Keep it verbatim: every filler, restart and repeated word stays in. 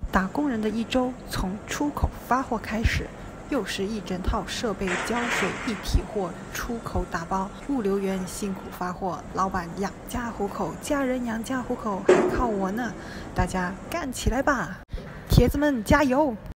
打工人的一周从出口发货开始，又是一整套设备交水一体货出口打包，物流员辛苦发货，老板养家糊口，家人养家糊口还靠我呢，大家干起来吧，铁子们加油！